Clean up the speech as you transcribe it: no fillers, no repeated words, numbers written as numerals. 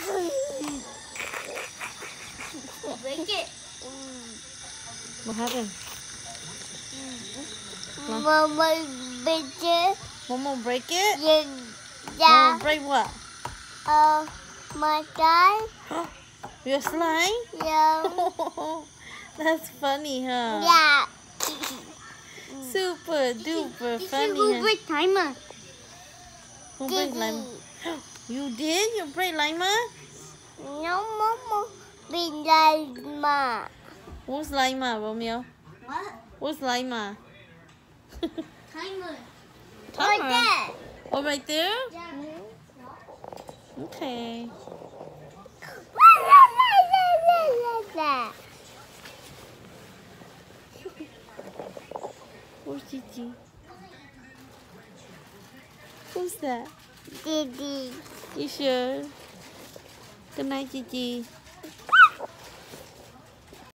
Break it. What happened? Mama break it. Momo break it? Yeah. Momo break what? My guy. Your slime? Yeah. That's funny, huh? Yeah. Super duper funny. Who break timer? Who break lima? You did? You break lima? No, Mama. Big lima. Who's lima, Romeo? What? Who's lima? Timer. Timer? Right there. Oh, right there? Yeah. Okay. Where's Cici? Who's that? Didi. You sure? Good night, Cici.